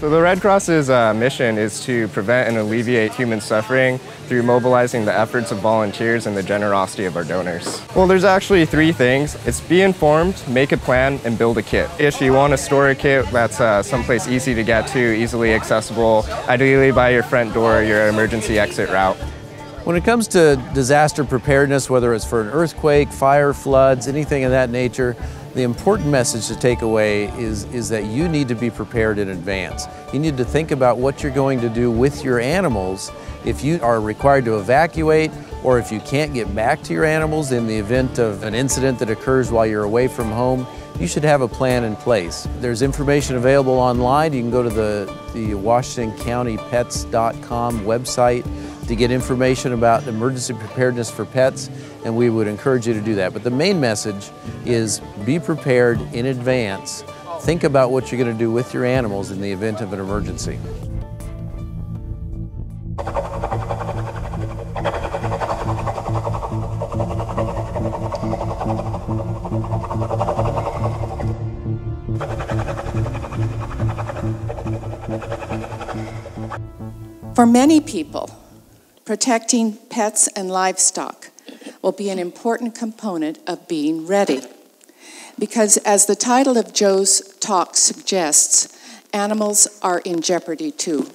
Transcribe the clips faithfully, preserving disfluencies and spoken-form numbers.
So the Red Cross's uh, mission is to prevent and alleviate human suffering through mobilizing the efforts of volunteers and the generosity of our donors. Well, there's actually three things. It's be informed, make a plan, and build a kit. If you want to store a kit that's uh, someplace easy to get to, easily accessible, ideally by your front door, your emergency exit route. When it comes to disaster preparedness, whether it's for an earthquake, fire, floods, anything of that nature, the important message to take away is, is that you need to be prepared in advance. You need to think about what you're going to do with your animals if you are required to evacuate or if you can't get back to your animals in the event of an incident that occurs while you're away from home. You should have a plan in place. There's information available online. You can go to the, the Washington County Pets dot com website to get information about emergency preparedness for pets, and we would encourage you to do that. But the main message is be prepared in advance. Think about what you're going to do with your animals in the event of an emergency. For many people, protecting pets and livestock will be an important component of being ready. Because as the title of Jo's talk suggests, animals are in jeopardy too.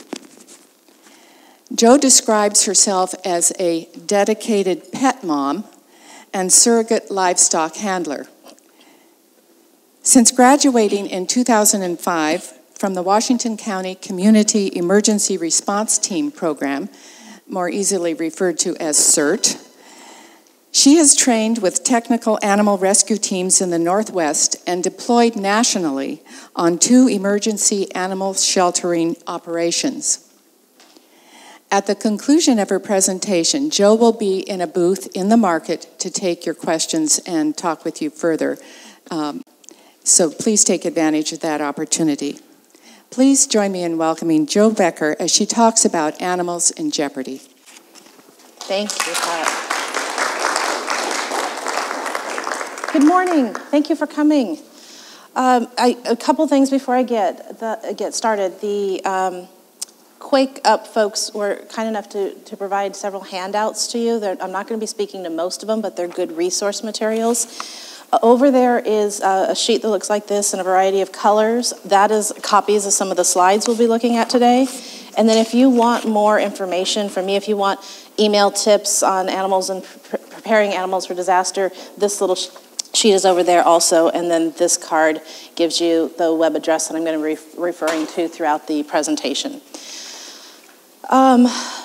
Jo describes herself as a dedicated pet mom and surrogate livestock handler. Since graduating in two thousand five from the Washington County Community Emergency Response Team program, more easily referred to as CERT, she has trained with technical animal rescue teams in the Northwest and deployed nationally on two emergency animal sheltering operations. At the conclusion of her presentation, Jo will be in a booth in the market to take your questions and talk with you further. Um, so please take advantage of that opportunity. Please join me in welcoming Jo Becker as she talks about animals in jeopardy. Thank you, Pat. Good morning. Thank you for coming. Um, I, a couple things before I get the, get started. The um, Quake Up folks were kind enough to, to provide several handouts to you. They're, I'm not going to be speaking to most of them, but they're good resource materials. Uh, over there is uh, a sheet that looks like this in a variety of colors. That is copies of some of the slides we'll be looking at today. And then if you want more information from me, if you want email tips on animals and pre preparing animals for disaster, this little sh sheet is over there also. And then this card gives you the web address that I'm going to be re referring to throughout the presentation. Um,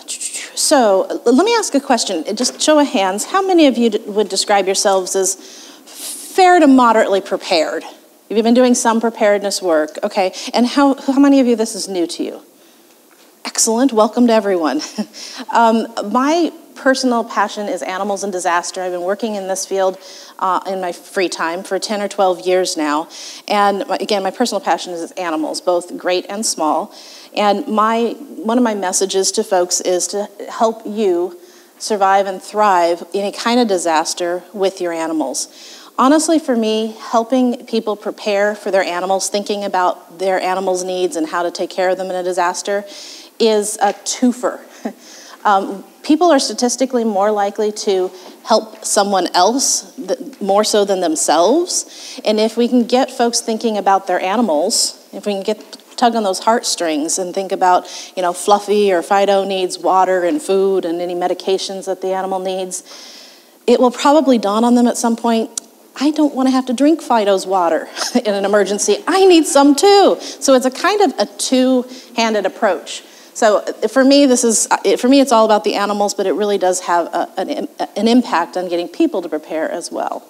so let me ask a question. Just show of hands. How many of you would describe yourselves as fair to moderately prepared? Have you been doing some preparedness work? Okay, and how, how many of you this is new to you? Excellent, welcome to everyone. um, my personal passion is animals and disaster. I've been working in this field uh, in my free time for ten or twelve years now. And again, my personal passion is animals, both great and small. And my, one of my messages to folks is to help you survive and thrive in any kind of disaster with your animals. Honestly, for me, helping people prepare for their animals, thinking about their animals' needs and how to take care of them in a disaster is a twofer. um, people are statistically more likely to help someone else, more so than themselves. And if we can get folks thinking about their animals, if we can get tug on those heartstrings and think about, you know, Fluffy or Fido needs water and food and any medications that the animal needs, it will probably dawn on them at some point, I don't want to have to drink Fido's water in an emergency. I need some too. So it's a kind of a two-handed approach. So for me, this is for me, it's all about the animals, but it really does have a, an, an impact on getting people to prepare as well.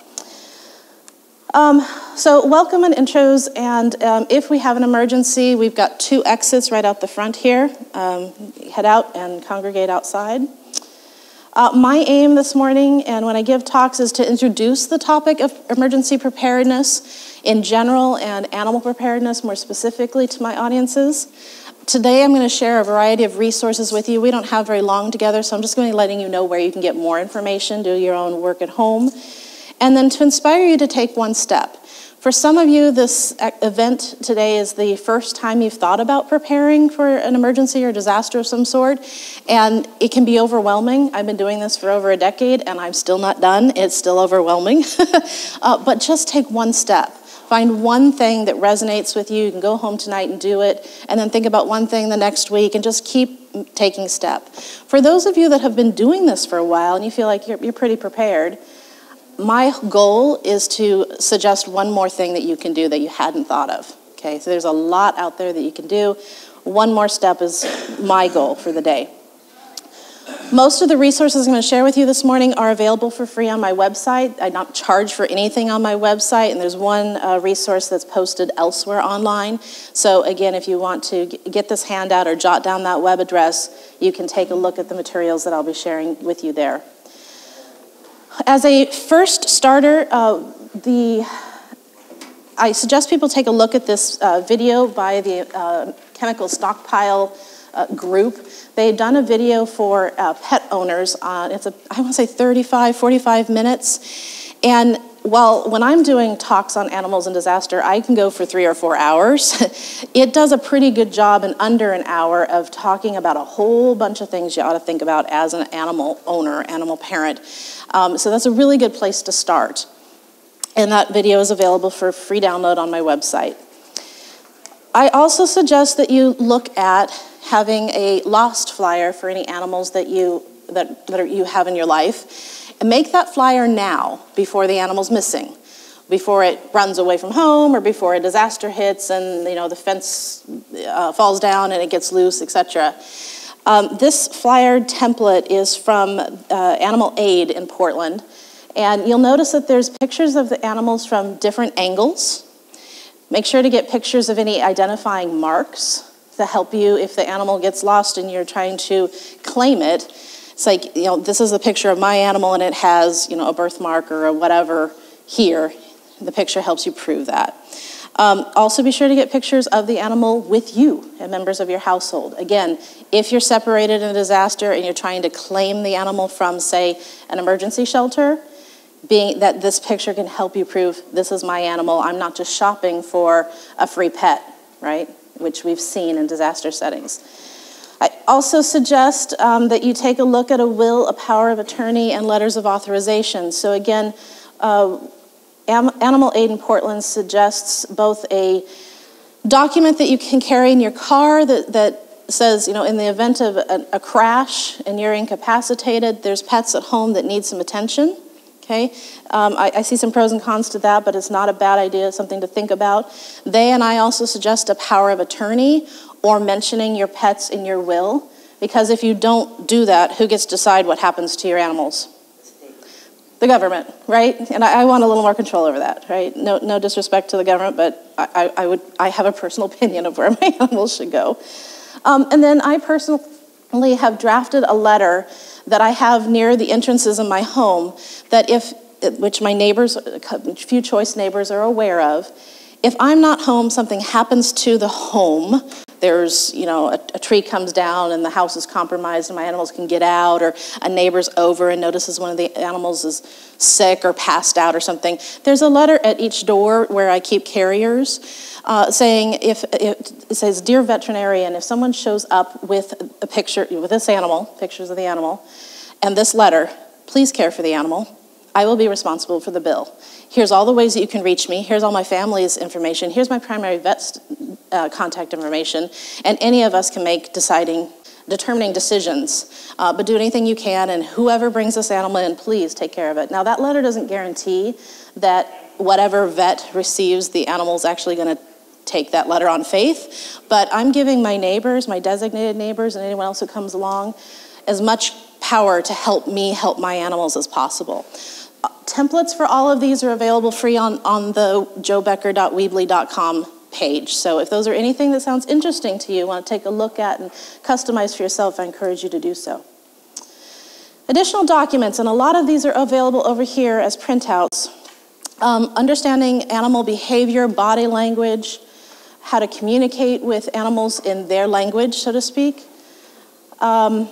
Um, so welcome and intros, and um, if we have an emergency, we've got two exits right out the front here. Um, head out and congregate outside. Uh, my aim this morning, and when I give talks, is to introduce the topic of emergency preparedness in general and animal preparedness more specifically to my audiences. Today I'm going to share a variety of resources with you. We don't have very long together, so I'm just going to be letting you know where you can get more information, do your own work at home, and then to inspire you to take one step. For some of you, this event today is the first time you've thought about preparing for an emergency or disaster of some sort, and it can be overwhelming. I've been doing this for over a decade, and I'm still not done. It's still overwhelming. uh, but just take one step. Find one thing that resonates with you. You can go home tonight and do it, and then think about one thing the next week, and just keep taking step. For those of you that have been doing this for a while, and you feel like you're, you're pretty prepared, my goal is to suggest one more thing that you can do that you hadn't thought of. Okay, so there's a lot out there that you can do. One more step is my goal for the day. Most of the resources I'm going to share with you this morning are available for free on my website. I don't charge for anything on my website, and there's one uh, resource that's posted elsewhere online. So again, if you want to get this handout or jot down that web address, you can take a look at the materials that I'll be sharing with you there. As a first starter, uh, the I suggest people take a look at this uh, video by the uh, Chemical Stockpile uh, group. They've done a video for uh, pet owners. On, it's a, I want to say thirty-five, forty-five minutes. And while when I'm doing talks on animals and disaster, I can go for three or four hours. It does a pretty good job in under an hour of talking about a whole bunch of things you ought to think about as an animal owner, animal parent. Um, so that's a really good place to start. And that video is available for free download on my website. I also suggest that you look at having a lost flyer for any animals that you that, that are, you have in your life, and make that flyer now before the animal's missing, before it runs away from home or before a disaster hits and you know the fence uh, falls down and it gets loose, et cetera. Um, this flyer template is from uh, Animal Aid in Portland, and you'll notice that there's pictures of the animals from different angles. Make sure to get pictures of any identifying marks to help you if the animal gets lost and you're trying to claim it. It's like, you know, this is a picture of my animal and it has, you know, a birthmark or a whatever here. The picture helps you prove that. Um, also be sure to get pictures of the animal with you and members of your household. Again, if you're separated in a disaster and you're trying to claim the animal from, say, an emergency shelter, being that this picture can help you prove this is my animal. I'm not just shopping for a free pet, right? Which we've seen in disaster settings. I also suggest um, that you take a look at a will, a power of attorney, and letters of authorization. So again, uh, Animal Aid in Portland suggests both a document that you can carry in your car that, that says, you know, in the event of a, a crash and you're incapacitated, there's pets at home that need some attention. Okay, um, I, I see some pros and cons to that, but it's not a bad idea, it's something to think about. They and I also suggest a power of attorney or mentioning your pets in your will, because if you don't do that, who gets to decide what happens to your animals? The government, right? And I, I want a little more control over that, right? No, no disrespect to the government, but I, I, I would, I have a personal opinion of where my animals should go. Um, and then I personally have drafted a letter that I have near the entrances in my home that if, which my neighbors, a few choice neighbors are aware of, if I'm not home, something happens to the home, there's, you know, a, a tree comes down and the house is compromised and my animals can get out, or a neighbor's over and notices one of the animals is sick or passed out or something. There's a letter at each door where I keep carriers uh, saying, if it, it says, "Dear veterinarian, if someone shows up with a picture, with this animal, pictures of the animal, and this letter, please care for the animal. I will be responsible for the bill. Here's all the ways that you can reach me. Here's all my family's information. Here's my primary vet's uh, contact information. And any of us can make deciding, determining decisions. Uh, but do anything you can, and whoever brings this animal in, please take care of it." Now, that letter doesn't guarantee that whatever vet receives the animal is actually going to take that letter on faith. But I'm giving my neighbors, my designated neighbors, and anyone else who comes along, as much power to help me help my animals as possible. Uh, templates for all of these are available free on, on the jo becker dot weebly dot com page. So if those are anything that sounds interesting to you, want to take a look at and customize for yourself, I encourage you to do so. Additional documents, and a lot of these are available over here as printouts. Um, understanding animal behavior, body language, how to communicate with animals in their language, so to speak. Um,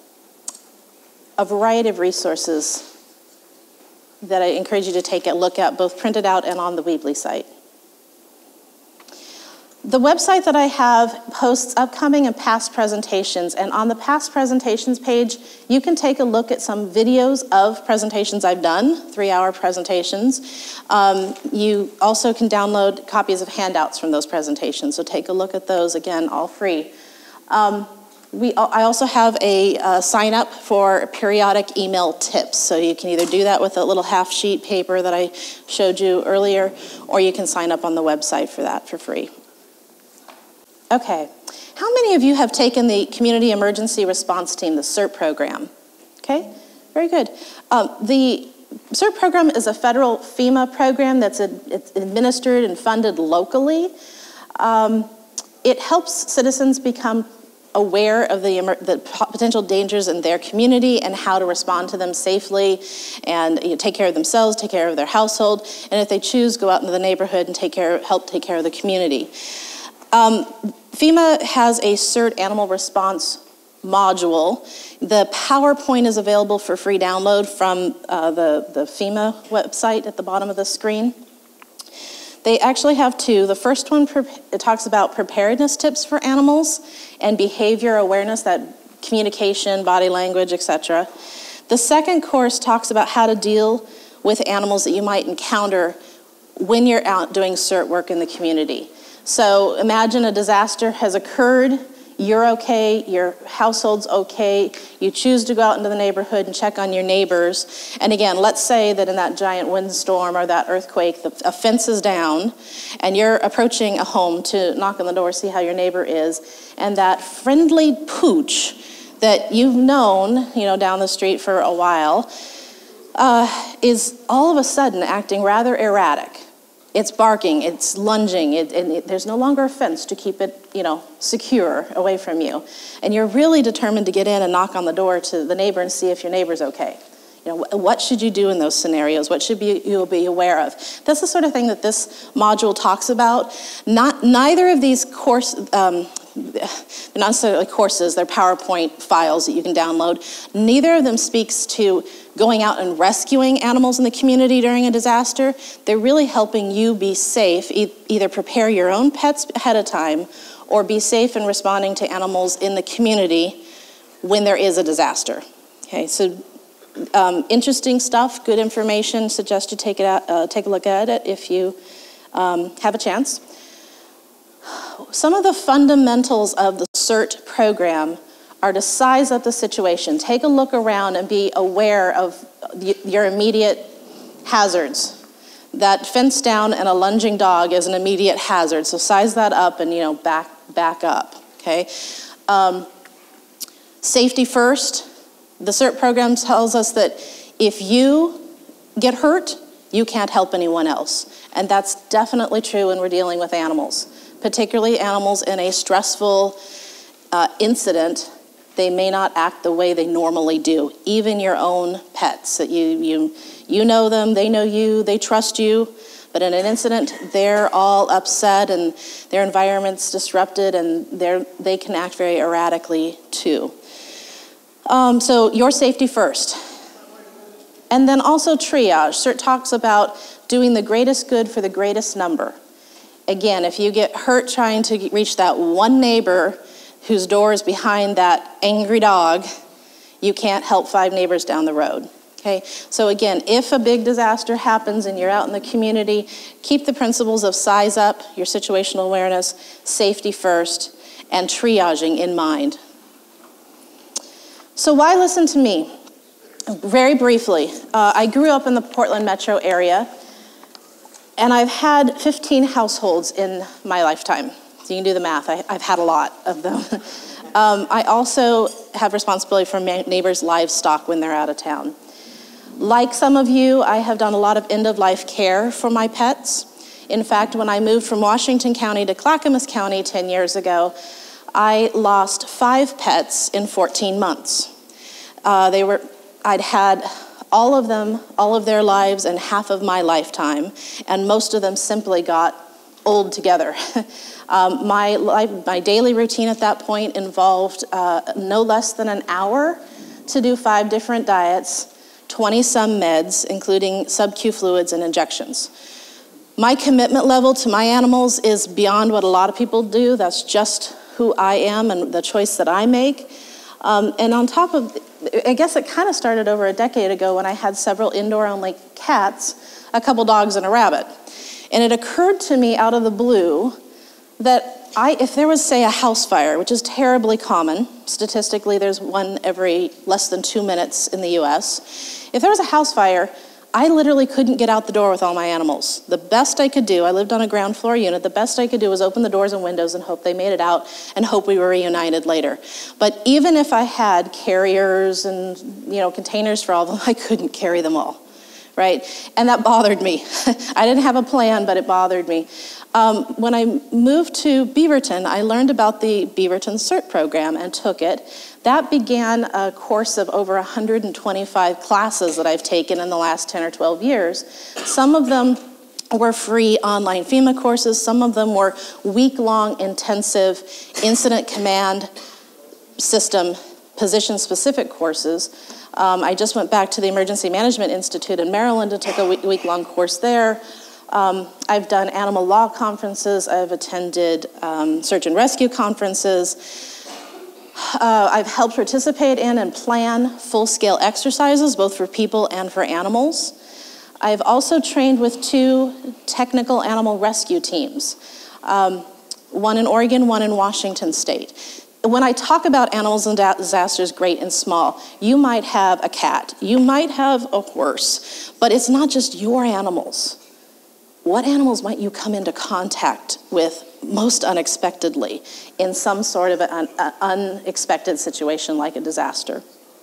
a variety of resources that I encourage you to take a look at, both printed out and on the Weebly site. The website that I have posts upcoming and past presentations, and on the past presentations page, you can take a look at some videos of presentations I've done, three-hour presentations. Um, you also can download copies of handouts from those presentations, so take a look at those, again, all free. Um, we, I also have a uh, sign up for periodic email tips, so you can either do that with a little half sheet paper that I showed you earlier, or you can sign up on the website for that for free. Okay, how many of you have taken the Community Emergency Response Team, the CERT program? Okay, very good. Um, the CERT program is a federal FEMA program that's a, it's administered and funded locally. Um, it helps citizens become aware of the, the potential dangers in their community and how to respond to them safely and you know, take care of themselves, take care of their household, and if they choose, go out into the neighborhood and take care, help take care of the community. Um, FEMA has a CERT animal response module. The PowerPoint is available for free download from uh, the, the FEMA website at the bottom of the screen. They actually have two. The first one it talks about preparedness tips for animals and behavior awareness, that communication, body language, et cetera. The second course talks about how to deal with animals that you might encounter when you're out doing CERT work in the community. So imagine a disaster has occurred, you're okay, your household's okay, you choose to go out into the neighborhood and check on your neighbors. And again, let's say that in that giant windstorm or that earthquake, the, a fence is down and you're approaching a home to knock on the door, see how your neighbor is, and that friendly pooch that you've known, you know, down the street for a while, uh, is all of a sudden acting rather erratic. It's barking, it's lunging, it, and it, there's no longer a fence to keep it, you know, secure away from you. And you're really determined to get in and knock on the door to the neighbor and see if your neighbor's okay. You know, what should you do in those scenarios? What should be, you be aware of? That's the sort of thing that this module talks about. Not, neither of these course, um, they're not necessarily courses, they're PowerPoint files that you can download. Neither of them speaks to going out and rescuing animals in the community during a disaster. They're really helping you be safe, e either prepare your own pets ahead of time or be safe in responding to animals in the community when there is a disaster. Okay, so um, interesting stuff, good information. Suggest you take it out, uh, take a look at it if you um, have a chance. Some of the fundamentals of the CERT program are to size up the situation. Take a look around and be aware of your immediate hazards. That fence down and a lunging dog is an immediate hazard, so size that up and you know back back up. Okay. Um, safety first. The CERT program tells us that if you get hurt, you can't help anyone else, and that's definitely true when we're dealing with animals, particularly animals in a stressful uh, incident. They may not act the way they normally do. Even your own pets, that you you you know them, they know you, they trust you, but in an incident, they're all upset and their environment's disrupted, and they're they can act very erratically too. Um, so your safety first, and then also triage. CERT talks about doing the greatest good for the greatest number. Again, if you get hurt trying to reach that one neighbor whose door is behind that angry dog, you can't help five neighbors down the road. Okay, so again, if a big disaster happens and you're out in the community, keep the principles of size up, your situational awareness, safety first, and triaging in mind. So why listen to me? Very briefly, uh, I grew up in the Portland metro area, and I've had fifteen households in my lifetime. So you can do the math. I, I've had a lot of them. um, I also have responsibility for my neighbors' livestock when they're out of town. Like some of you, I have done a lot of end-of-life care for my pets. In fact, when I moved from Washington County to Clackamas County ten years ago, I lost five pets in fourteen months. Uh, they were, I'd had all of them, all of their lives and half of my lifetime, and most of them simply got old together. um, my, life, my daily routine at that point involved uh, no less than an hour to do five different diets, twenty some meds, including sub-Q fluids and injections. My commitment level to my animals is beyond what a lot of people do. That's just who I am and the choice that I make. Um, and on top of, I guess it kind of started over a decade ago when I had several indoor-only cats, a couple dogs, and a rabbit. And it occurred to me out of the blue that I, if there was, say, a house fire, which is terribly common, statistically there's one every less than two minutes in the U S, if there was a house fire, I literally couldn't get out the door with all my animals. The best I could do, I lived on a ground floor unit, the best I could do was open the doors and windows and hope they made it out and hope we were reunited later. But even if I had carriers and, you know, containers for all of them, I couldn't carry them all, right? And that bothered me. I didn't have a plan, but it bothered me. Um, when I moved to Beaverton, I learned about the Beaverton CERT program and took it. That began a course of over one hundred twenty-five classes that I've taken in the last ten or twelve years. Some of them were free online FEMA courses. Some of them were week-long intensive incident command system position-specific courses. Um, I just went back to the Emergency Management Institute in Maryland and took a week-long course there. Um, I've done animal law conferences. I've attended um, search and rescue conferences. Uh, I've helped participate in and plan full-scale exercises, both for people and for animals. I've also trained with two technical animal rescue teams, um, one in Oregon, one in Washington State. When I talk about animals and disasters, great and small, you might have a cat, you might have a horse, but it's not just your animals. What animals might you come into contact with most unexpectedly in some sort of an unexpected situation like a disaster?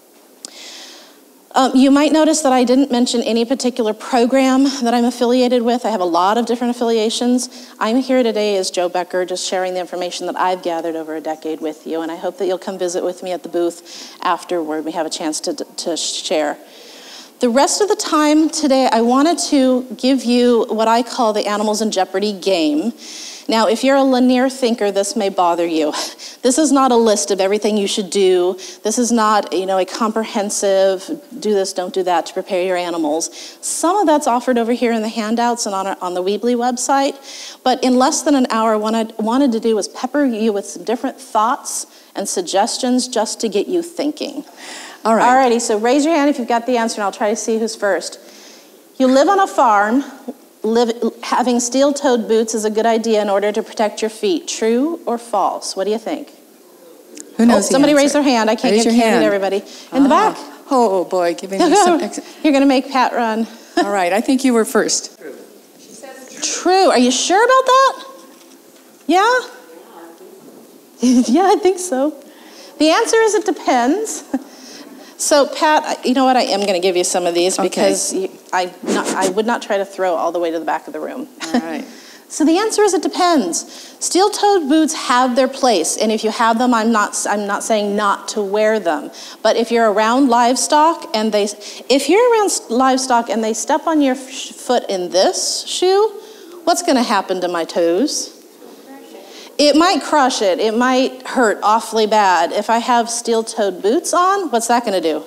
Um, you might notice that I didn't mention any particular program that I'm affiliated with. I have a lot of different affiliations. I'm here today as Jo Becker, just sharing the information that I've gathered over a decade with you, and I hope that you'll come visit with me at the booth afterward. We have a chance to, to share. The rest of the time today, I wanted to give you what I call the Animals-In-Jeopardy game. Now, if you're a linear thinker, this may bother you. This is not a list of everything you should do. This is not, you know, a comprehensive do this, don't do that to prepare your animals. Some of that's offered over here in the handouts and on, our, on the Weebly website. But in less than an hour, what I wanted to do was pepper you with some different thoughts and suggestions just to get you thinking. All right. Alrighty, so raise your hand if you've got the answer, and I'll try to see who's first. You live on a farm. Live, having steel-toed boots is a good idea in order to protect your feet. True or false? What do you think? Who knows? Oh, somebody the raise their hand. I can't raise get hand. everybody. In the ah. back. Oh, boy, giving me some... Ex You're going to make Pat run. All right, I think you were first. True. She says true. True. Are you sure about that? Yeah? Yeah, I think so. The answer is it depends. So, Pat, you know what? I am going to give you some of these because okay. you, I, not, I would not try to throw all the way to the back of the room. All right. So the answer is it depends. Steel-toed boots have their place, and if you have them, I'm not, I'm not saying not to wear them. But if you're around livestock and they, if you're around livestock and they step on your foot in this shoe, what's going to happen to my toes? It might crush it. It might hurt awfully bad. If I have steel-toed boots on, what's that going to do?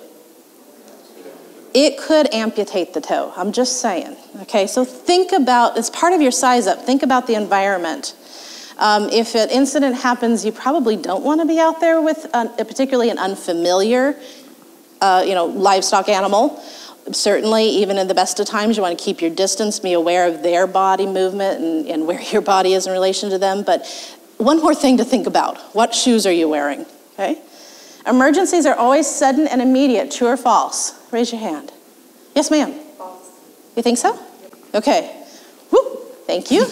It could amputate the toe. I'm just saying. Okay, so think about, it's part of your size up. Think about the environment. Um, if an incident happens, you probably don't want to be out there with an, particularly an unfamiliar, uh, you know, livestock animal. Certainly, even in the best of times, you want to keep your distance, be aware of their body movement and, and where your body is in relation to them. But one more thing to think about. What shoes are you wearing? Okay. Emergencies are always sudden and immediate. True or false? Raise your hand. Yes, ma'am. False. You think so? Okay. Woo. Thank you.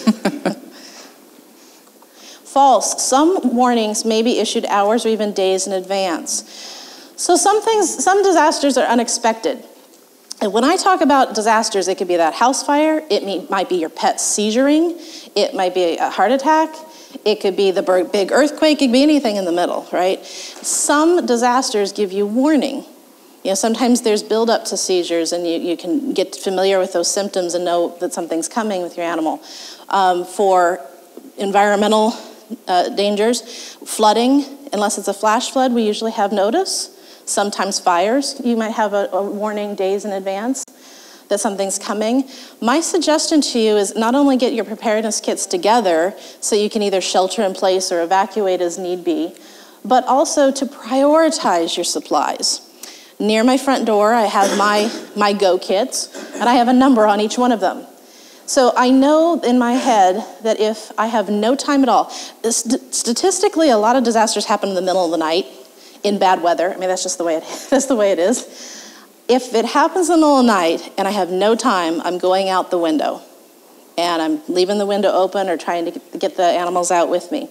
False. Some warnings may be issued hours or even days in advance. So some things, some disasters are unexpected. And when I talk about disasters, it could be that house fire, it may, might be your pet seizuring, it might be a heart attack, it could be the big earthquake, it could be anything in the middle, right? Some disasters give you warning. You know, sometimes there's buildup to seizures and you, you can get familiar with those symptoms and know that something's coming with your animal. Um, for environmental uh, dangers, flooding, unless it's a flash flood, we usually have notice. Sometimes fires, you might have a, a warning days in advance. that something's coming, my suggestion to you is not only get your preparedness kits together so you can either shelter in place or evacuate as need be, but also to prioritize your supplies. Near my front door, I have my, my go kits, and I have a number on each one of them. So I know in my head that if I have no time at all, st- statistically, a lot of disasters happen in the middle of the night in bad weather. I mean, that's just the way it is. That's the way it is. If it happens in the middle of the night and I have no time, I'm going out the window. And I'm leaving the window open or trying to get the animals out with me.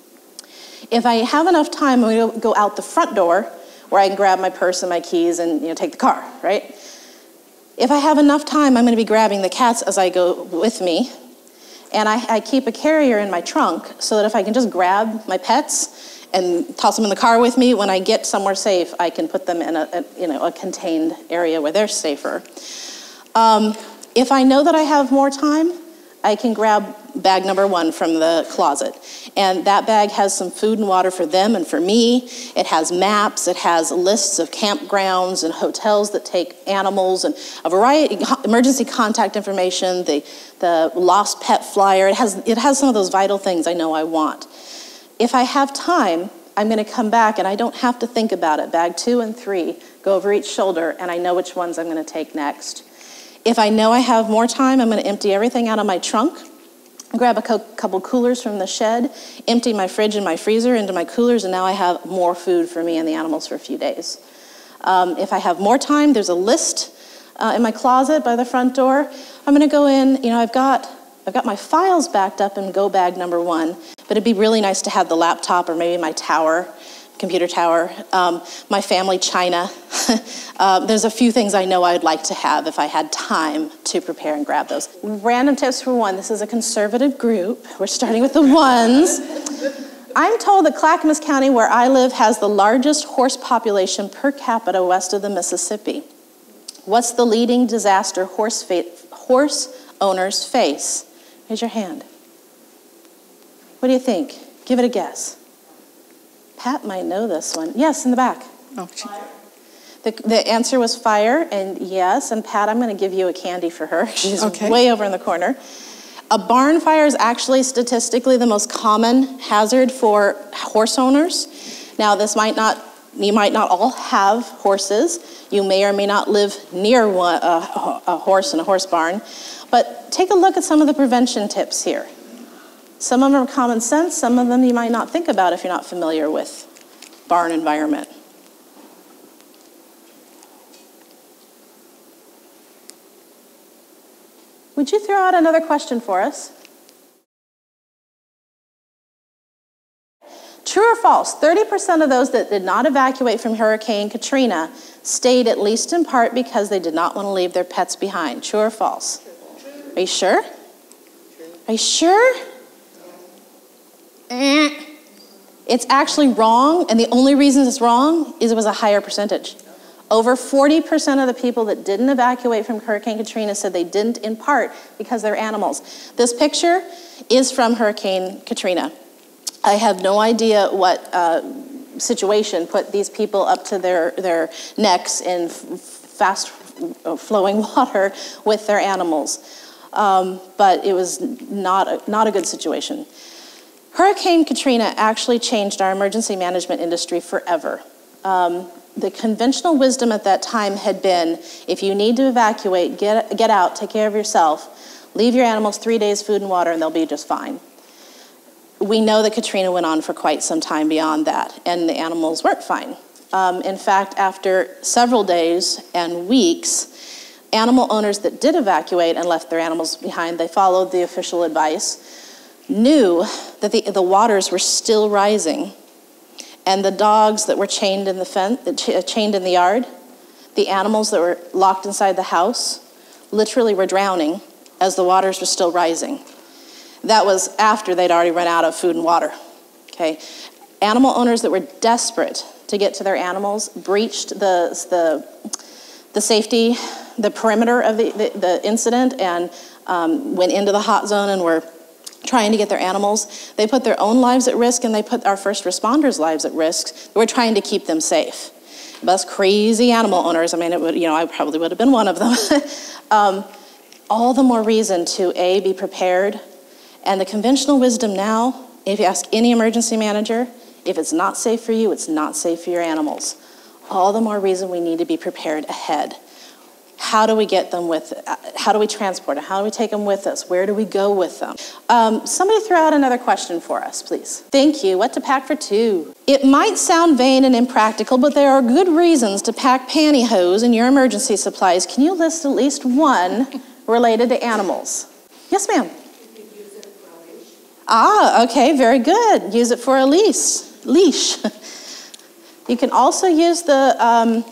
If I have enough time, I'm going to go out the front door where I can grab my purse and my keys and, you know, take the car, right? If I have enough time, I'm going to be grabbing the cats as I go with me. And I, I keep a carrier in my trunk so that if I can just grab my pets and toss them in the car with me, when I get somewhere safe, I can put them in a, a you know, a contained area where they're safer. Um, if I know that I have more time, I can grab bag number one from the closet. And that bag has some food and water for them and for me. It has maps, it has lists of campgrounds and hotels that take animals and a variety, emergency contact information, the, the lost pet flyer. It has, it has some of those vital things I know I want. If I have time, I'm going to come back and I don't have to think about it. Bag two and three go over each shoulder and I know which ones I'm going to take next. If I know I have more time, I'm going to empty everything out of my trunk, grab a co- couple coolers from the shed, empty my fridge and my freezer into my coolers, and now I have more food for me and the animals for a few days. Um, if I have more time, there's a list uh, in my closet by the front door. I'm going to go in, you know, I've got I've got my files backed up in go bag number one, but it'd be really nice to have the laptop or maybe my tower, computer tower, um, my family china. uh, there's a few things I know I would like to have if I had time to prepare and grab those. Random tips for one. This is a conservative group. We're starting with the ones. I'm told that Clackamas County, where I live, has the largest horse population per capita west of the Mississippi. What's the leading disaster horse, fa- horse owners face? Raise your hand. What do you think? Give it a guess. Pat might know this one. Yes, in the back. Oh, she... the, the answer was fire, and yes, and Pat, I'm going to give you a candy for her. She's okay. way over in the corner. A barn fire is actually statistically the most common hazard for horse owners. Now, this might not, you might not all have horses. You may or may not live near one, uh, a horse in a horse barn. But take a look at some of the prevention tips here. Some of them are common sense, some of them you might not think about if you're not familiar with barn environment. Would you throw out another question for us? True or false, thirty percent of those that did not evacuate from Hurricane Katrina stayed at least in part because they did not want to leave their pets behind. True or false? Are you sure? Are you sure? Eh. It's actually wrong, and the only reason it's wrong is it was a higher percentage. Over forty percent of the people that didn't evacuate from Hurricane Katrina said they didn't in part because they're animals. This picture is from Hurricane Katrina. I have no idea what uh, situation put these people up to their, their necks in f- fast flowing water with their animals. Um, but it was not a, not a good situation. Hurricane Katrina actually changed our emergency management industry forever. Um, the conventional wisdom at that time had been, if you need to evacuate, get, get out, take care of yourself, leave your animals three days food and water, and they'll be just fine. We know that Katrina went on for quite some time beyond that, and the animals weren't fine. Um, in fact, after several days and weeks, animal owners that did evacuate and left their animals behind, they followed the official advice, knew that the, the waters were still rising, and the dogs that were chained in the fence, chained in the yard, the animals that were locked inside the house, literally were drowning as the waters were still rising. That was after they'd already run out of food and water. Okay, animal owners that were desperate to get to their animals breached the the, the safety, the perimeter of the, the, the incident, and um, went into the hot zone and were trying to get their animals. They put their own lives at risk, and they put our first responders' lives at risk. They were trying to keep them safe. us crazy animal owners, I mean, it would, you know, I probably would have been one of them. um, all the more reason to A, be prepared. And the conventional wisdom now, if you ask any emergency manager, if it's not safe for you, it's not safe for your animals. All the more reason we need to be prepared ahead. How do we get them with, uh, how do we transport them? How do we take them with us? Where do we go with them? Um, somebody throw out another question for us, please. Thank you. What to pack for two? It might sound vain and impractical, but there are good reasons to pack pantyhose in your emergency supplies. Can you list at least one related to animals? Yes, ma'am. Ah, okay, very good. Use it for a leash. Leash. You can also use the um,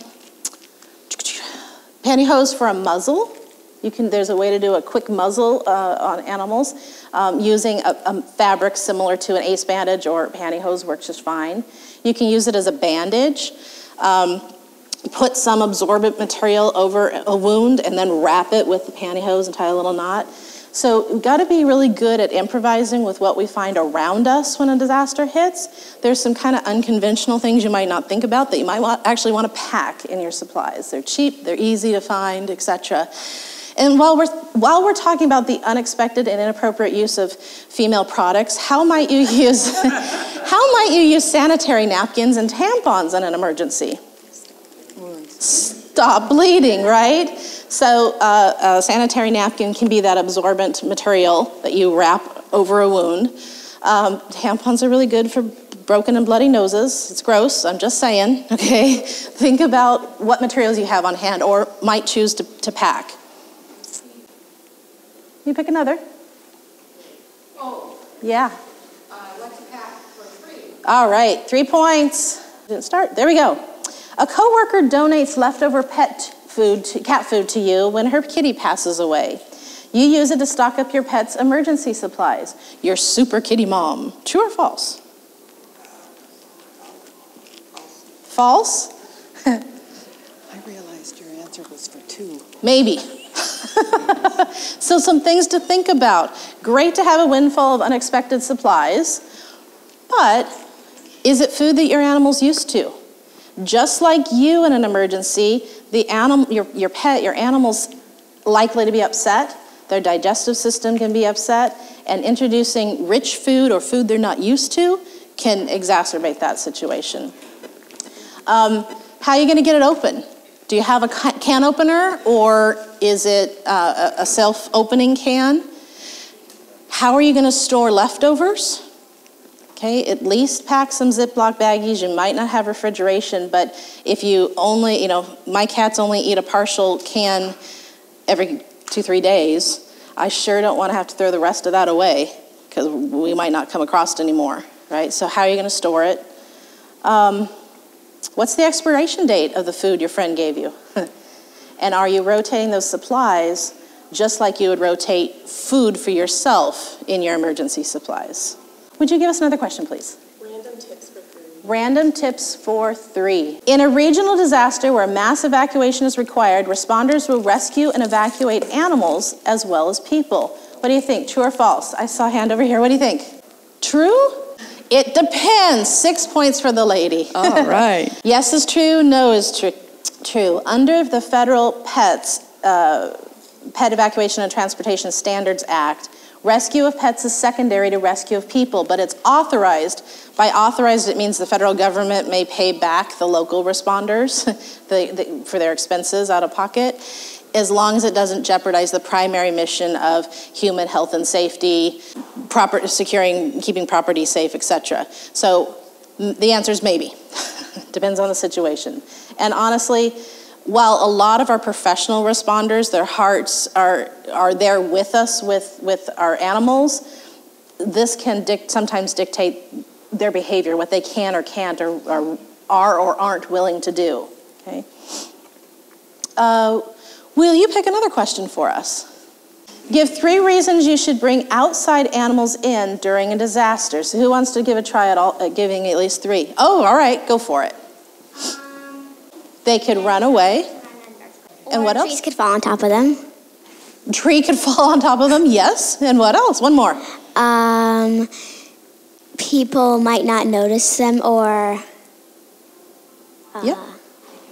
pantyhose for a muzzle. You can. There's a way to do a quick muzzle uh, on animals um, using a, a fabric similar to an ace bandage or pantyhose works just fine. You can use it as a bandage. Um, put some absorbent material over a wound and then wrap it with the pantyhose and tie a little knot. So we've got to be really good at improvising with what we find around us when a disaster hits. There's some kind of unconventional things you might not think about that you might want, actually want to pack in your supplies. They're cheap, they're easy to find, et cetera. And while we're, while we're talking about the unexpected and inappropriate use of female products, how might you use, how might you use sanitary napkins and tampons in an emergency? Stop bleeding, right? So uh, a sanitary napkin can be that absorbent material that you wrap over a wound. Um, tampons are really good for broken and bloody noses. It's gross, I'm just saying, okay? Think about what materials you have on hand or might choose to, to pack. You pick another. Oh. Yeah. Uh, what to pack for three. All right, three points. Didn't start, there we go. A coworker donates leftover pet food, to, cat food to you when her kitty passes away. You use it to stock up your pet's emergency supplies. Your super kitty mom. True or false? False? I realized your answer was for two. Maybe. So some things to think about. Great to have a windfall of unexpected supplies, but is it food that your animal's used to? Just like you in an emergency, the animal, your, your pet, your animal's likely to be upset. Their digestive system can be upset, and introducing rich food or food they're not used to can exacerbate that situation. Um, how are you going to get it open? Do you have a can opener, or is it uh, a self-opening can? How are you going to store leftovers? Okay, at least pack some Ziploc baggies. You might not have refrigeration, but if you only, you know, my cats only eat a partial can every two, three days. I sure don't want to have to throw the rest of that away because we might not come across it anymore, right? So how are you going to store it? Um, what's the expiration date of the food your friend gave you? And are you rotating those supplies just like you would rotate food for yourself in your emergency supplies? Would you give us another question, please? Random tips for three. Random tips for three. In a regional disaster where mass evacuation is required, responders will rescue and evacuate animals as well as people. What do you think, true or false? I saw a hand over here. What do you think? True? It depends. Six points for the lady. All right. Yes is true, no is tr- true. Under the federal pets, uh, Pet Evacuation and Transportation Standards Act, rescue of pets is secondary to rescue of people, but it's authorized. By authorized, it means the federal government may pay back the local responders the, the, for their expenses out of pocket, as long as it doesn't jeopardize the primary mission of human health and safety, proper, securing, keeping property safe, et cetera. So the answer is maybe. Depends on the situation. And honestly, while a lot of our professional responders, their hearts are are there with us with, with our animals, this can dic- sometimes dictate their behavior, what they can or can't or, or are or aren't willing to do. Okay. Uh, will you pick another question for us? Give three reasons you should bring outside animals in during a disaster. So who wants to give a try at, all, at giving at least three? Oh, all right, go for it. They could run away. And what else? Trees could fall on top of them. Tree could fall on top of them, yes. And what else? One more. Um, people might not notice them, or uh, Yep.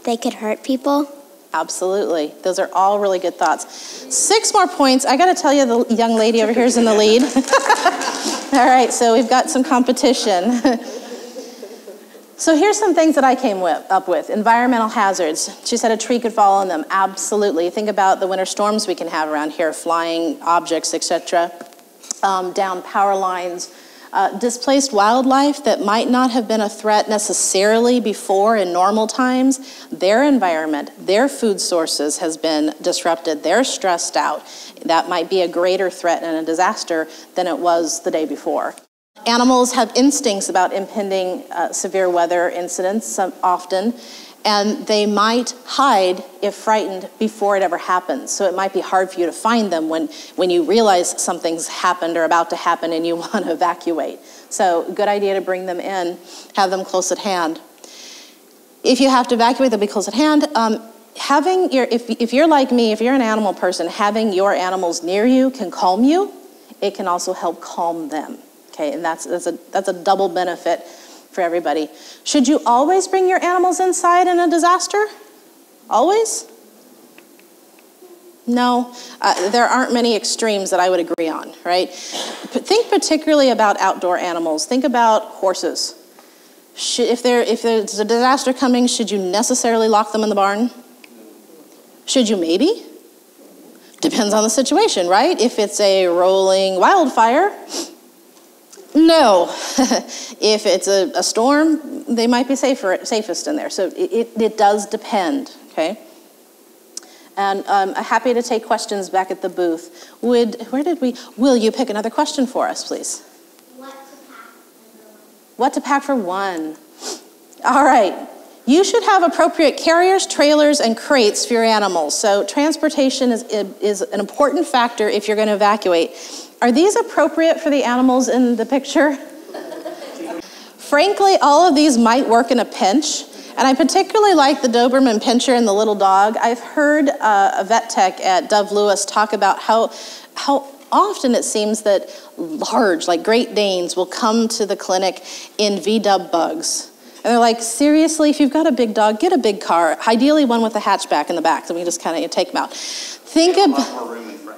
they could hurt people. Absolutely. Those are all really good thoughts. Six more points. I got to tell you, the young lady over here is in the lead. All right, so we've got some competition. So here's some things that I came with, up with. Environmental hazards. She said a tree could fall on them. Absolutely. Think about the winter storms we can have around here, flying objects, et cetera. Um, down power lines. Uh, displaced wildlife that might not have been a threat necessarily before in normal times, their environment, their food sources has been disrupted. They're stressed out. That might be a greater threat in a disaster than it was the day before. Animals have instincts about impending uh, severe weather incidents some, often, and they might hide if frightened before it ever happens. So it might be hard for you to find them when, when you realize something's happened or about to happen and you want to evacuate. So good idea to bring them in, have them close at hand. If you have to evacuate, they'll be close at hand. Um, having your, if, if you're like me, if you're an animal person, having your animals near you can calm you. It can also help calm them. Okay, and that's, that's, a, that's a double benefit for everybody. Should you always bring your animals inside in a disaster? Always? No, uh, there aren't many extremes that I would agree on, right? But think particularly about outdoor animals. Think about horses. Should, if, there, if there's a disaster coming, should you necessarily lock them in the barn? Should you maybe? Depends on the situation, right? If it's a rolling wildfire, no. If it's a, a storm, they might be safer, safest in there. So it, it, it does depend, okay? And um, I'm happy to take questions back at the booth. Would, where did we, will you pick another question for us, please? What to pack for one? What to pack for one? All right. You should have appropriate carriers, trailers, and crates for your animals. So transportation is, is an important factor if you're going to evacuate. Are these appropriate for the animals in the picture? Frankly, all of these might work in a pinch. And I particularly like the Doberman Pinscher and the little dog. I've heard uh, a vet tech at Dove Lewis talk about how, how often it seems that large, like Great Danes, will come to the clinic in V-dub bugs. And they're like, seriously, if you've got a big dog, get a big car, ideally one with a hatchback in the back, so we can just kind of you know, take them out. Think about...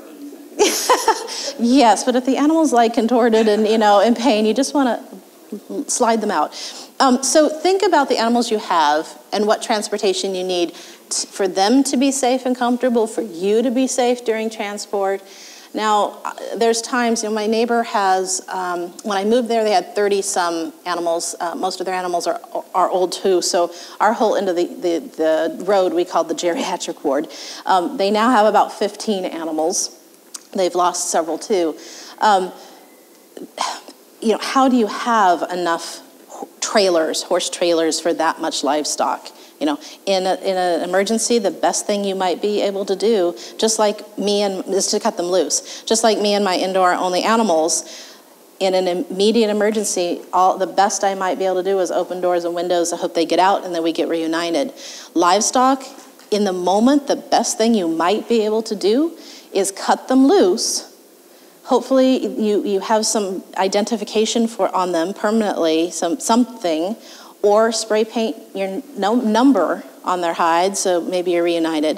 Yes, but if the animal's like contorted and you know in pain, you just want to slide them out. Um, so think about the animals you have and what transportation you need t- for them to be safe and comfortable, for you to be safe during transport. Now, uh, there's times, you know, my neighbor has, um, when I moved there, they had thirty some animals. Uh, most of their animals are are old too, so our whole end of the, the, the road we called the geriatric ward. Um, they now have about fifteen animals. They've lost several too. Um, you know, how do you have enough trailers, horse trailers for that much livestock? You know, in a, in an emergency, the best thing you might be able to do, just like me and, is to cut them loose. Just like me and my indoor-only animals, in an immediate emergency, all the best I might be able to do is open doors and windows. I hope they get out and then we get reunited. Livestock, in the moment, the best thing you might be able to do is cut them loose. Hopefully you, you have some identification for on them permanently, some something, or spray paint your no, number on their hide, so maybe you're reunited.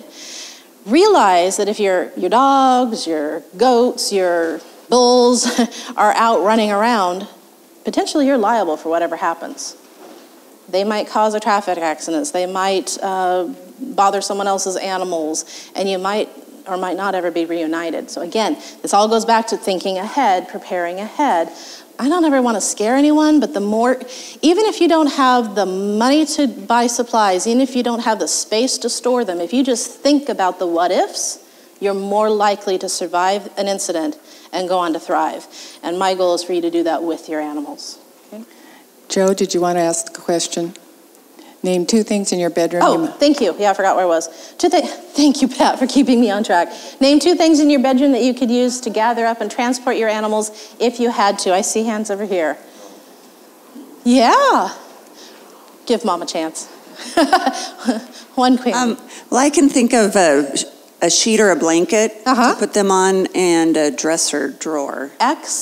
Realize that if your, your dogs, your goats, your bulls are out running around, potentially you're liable for whatever happens. They might cause a traffic accidents, they might uh, bother someone else's animals, and you might or might not ever be reunited. So again, this all goes back to thinking ahead, preparing ahead. I don't ever want to scare anyone, but the more, even if you don't have the money to buy supplies, even if you don't have the space to store them, if you just think about the what ifs, you're more likely to survive an incident and go on to thrive. And my goal is for you to do that with your animals. Okay? Joe, did you want to ask a question? Name two things in your bedroom. Oh, thank you. Yeah, I forgot where I was. Two th- thank you, Pat, for keeping me on track. Name two things in your bedroom that you could use to gather up and transport your animals if you had to. I see hands over here. Yeah. Give Mom a chance. One queen. Um, well, I can think of a, a sheet or a blanket uh-huh. to put them on and a dresser drawer.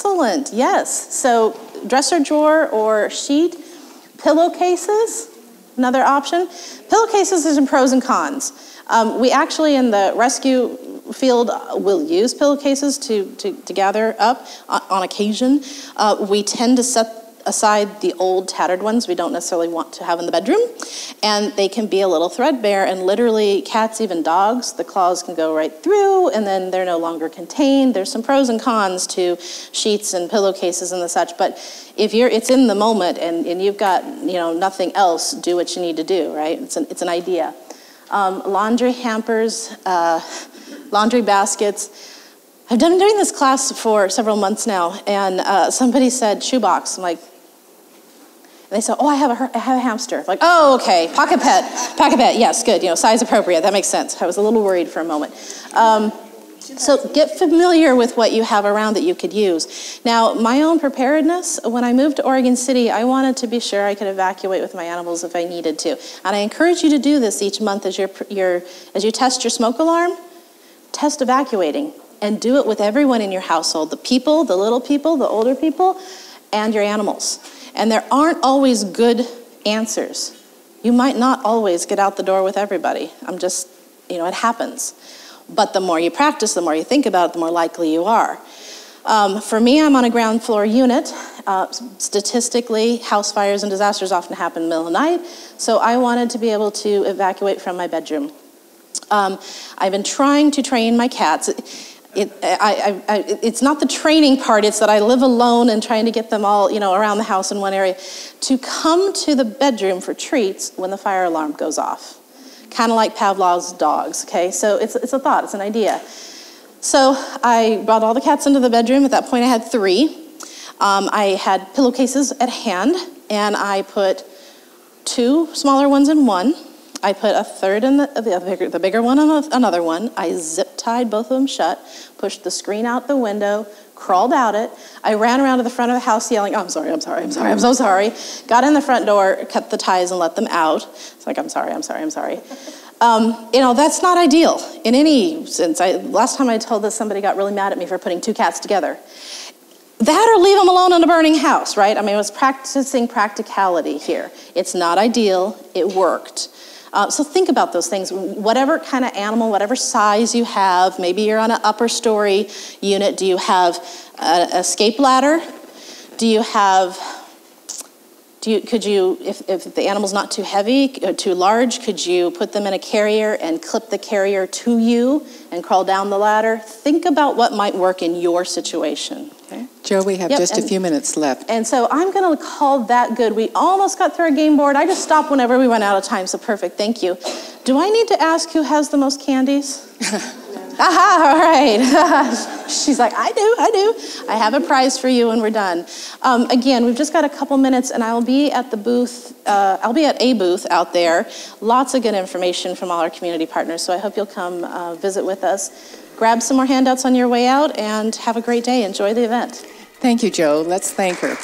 Excellent. Yes. So dresser drawer or sheet, pillowcases. another option. Pillowcases is in pros and cons. Um, we actually in the rescue field will use pillowcases to, to, to gather up on, on occasion. Uh, we tend to set aside the old tattered ones we don't necessarily want to have in the bedroom, and they can be a little threadbare, and literally cats, even dogs, the claws can go right through and then they're no longer contained. There's some pros and cons to sheets and pillowcases and the such, but if you're, it's in the moment and, and you've got, you know, nothing else, do what you need to do, right? It's an, it's an idea. Um, laundry hampers, uh, laundry baskets. I've been doing this class for several months now, and uh, somebody said shoebox. I'm like, and they said, oh, I have a, I have a hamster. I'm like, oh, okay, pocket pet, pocket pet, yes, good, you know, size appropriate, that makes sense. I was a little worried for a moment. Um, so get familiar with what you have around that you could use. Now, my own preparedness, when I moved to Oregon City, I wanted to be sure I could evacuate with my animals if I needed to. And I encourage you to do this each month as, you're, you're, as you test your smoke alarm, test evacuating. And do it with everyone in your household, the people, the little people, the older people, and your animals. And there aren't always good answers. You might not always get out the door with everybody. I'm just, you know, it happens. But the more you practice, the more you think about it, the more likely you are. Um, for me, I'm on a ground floor unit. Uh, statistically, house fires and disasters often happen in the middle of the night, so I wanted to be able to evacuate from my bedroom. Um, I've been trying to train my cats. It, I, I, I, it's not the training part, it's that I live alone and trying to get them all, you know, around the house in one area, to come to the bedroom for treats when the fire alarm goes off. Kind of like Pavlov's dogs, okay? So it's, it's a thought, it's an idea. So I brought all the cats into the bedroom. At that point I had three. Um, I had pillowcases at hand, and I put two smaller ones in one. I put a third in the, the, bigger, the bigger one on another one. I zip tied both of them shut, pushed the screen out the window, crawled out it. I ran around to the front of the house yelling, oh, I'm sorry, I'm sorry, I'm sorry, I'm so sorry. Got in the front door, cut the ties and let them out. It's like, I'm sorry, I'm sorry, I'm sorry. Um, you know, that's not ideal in any sense. I, last time I told this, somebody got really mad at me for putting two cats together. That or leave them alone in a burning house, right? I mean, I was practicing practicality here. It's not ideal, it worked. Uh, so think about those things. Whatever kind of animal, whatever size you have, maybe you're on an upper story unit. Do you have an escape ladder? Do you have, do you, could you, if, if the animal's not too heavy or too large, could you put them in a carrier and clip the carrier to you and crawl down the ladder? Think about what might work in your situation. Okay. Jo, we have Yep, just and, a few minutes left. And so I'm going to call that good. We almost got through our game board. I just stopped whenever we went out of time, so perfect. Thank you. Do I need to ask who has the most candies? Aha, all right. She's like, I do, I do. I have a prize for you when we're done. Um, again, we've just got a couple minutes, and I'll be at the booth. Uh, I'll be at a booth out there. Lots of good information from all our community partners, so I hope you'll come uh, visit with us. Grab some more handouts on your way out, and have a great day. Enjoy the event. Thank you, Jo. Let's thank her.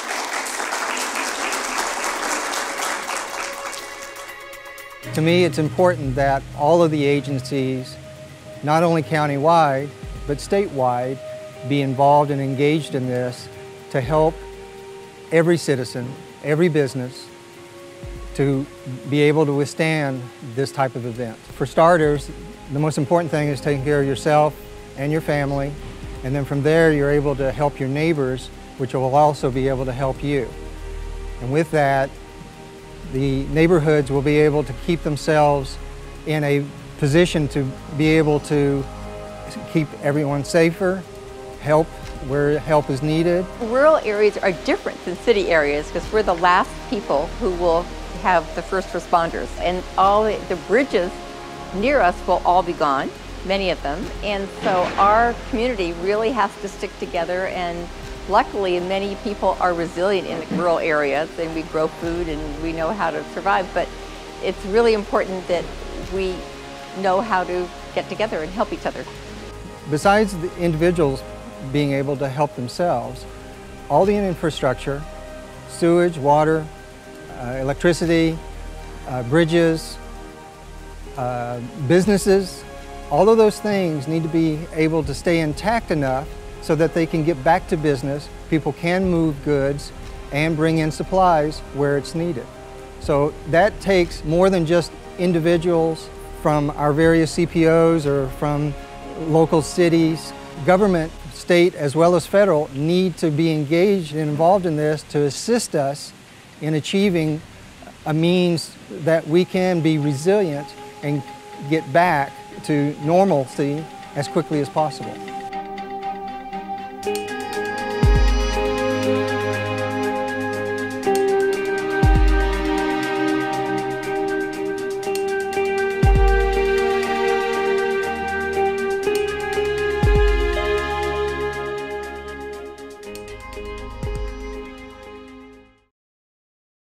To me, it's important that all of the agencies, not only countywide, but statewide, be involved and engaged in this to help every citizen, every business, to be able to withstand this type of event. For starters, the most important thing is taking care of yourself and your family, and then from there you're able to help your neighbors, which will also be able to help you. And with that, the neighborhoods will be able to keep themselves in a position to be able to keep everyone safer, help where help is needed. Rural areas are different than city areas because we're the last people who will have the first responders, and all the, the bridges near us will all be gone, many of them, and so our community really has to stick together, and luckily many people are resilient in the rural areas, and we grow food and we know how to survive, but it's really important that we know how to get together and help each other. Besides the individuals being able to help themselves, all the infrastructure, sewage, water, uh, electricity, uh, bridges, uh, businesses, all of those things need to be able to stay intact enough so that they can get back to business, people can move goods and bring in supplies where it's needed. So that takes more than just individuals from our various C P Os or from local cities. Government, state as well as federal, need to be engaged and involved in this to assist us in achieving a means that we can be resilient and get back to normalcy as quickly as possible.